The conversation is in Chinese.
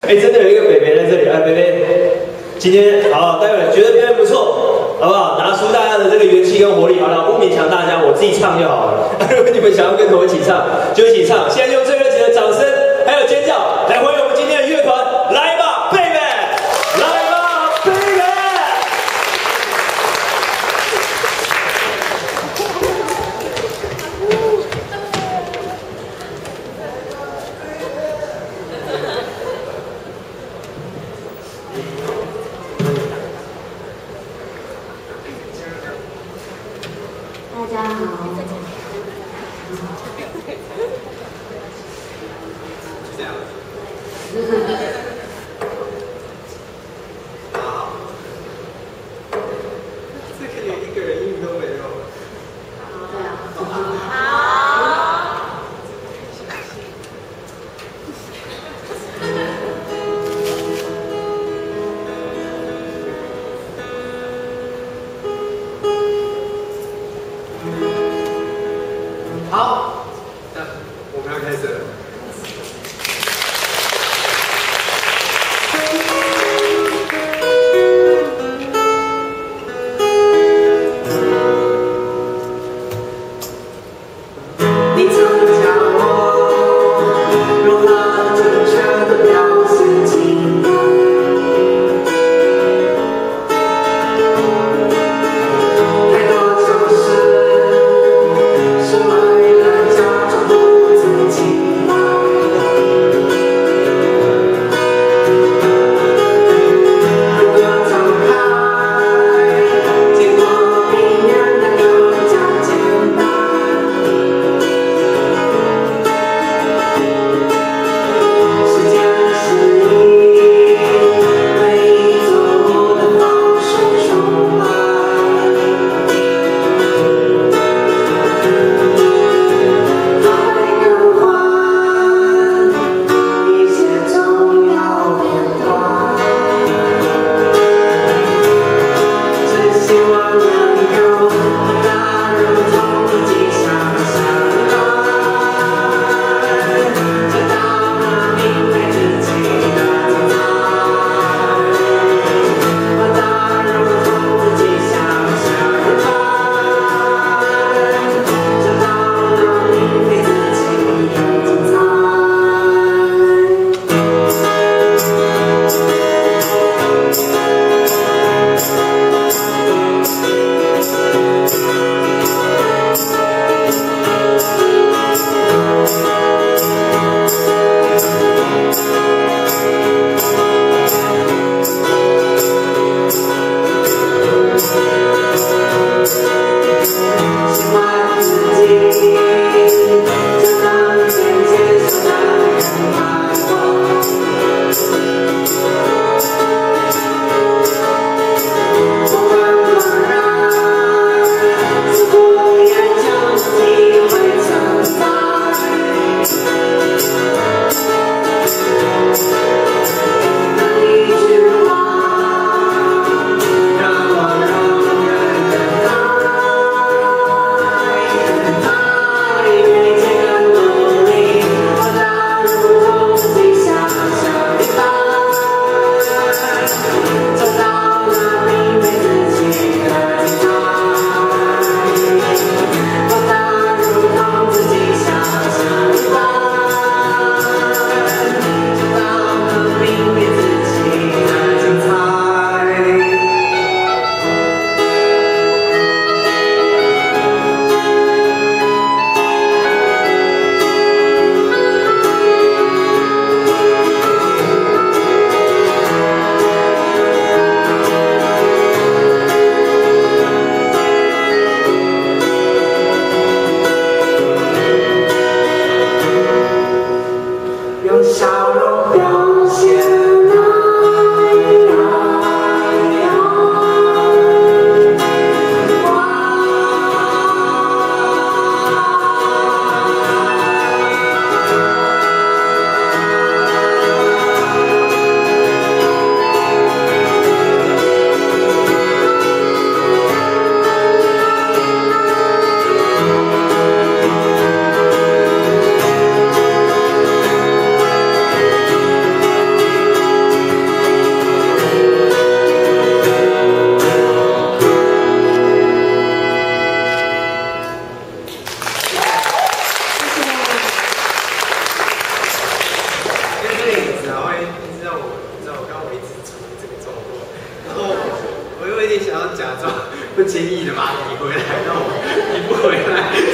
哎，真的有一个北北在这里，哎，北北，今天好，待会觉得表演不错，好不好？拿出大家的这个元气跟活力，好了，不勉强大家，我自己唱就好了。如果你们想要跟着我一起唱，就一起唱。现在用最热情的掌声还有尖叫来欢迎我们今天的乐团，来吧，贝贝，来吧，贝贝。 大家好， 点想要假装不经意的把你回来，但我你不回来。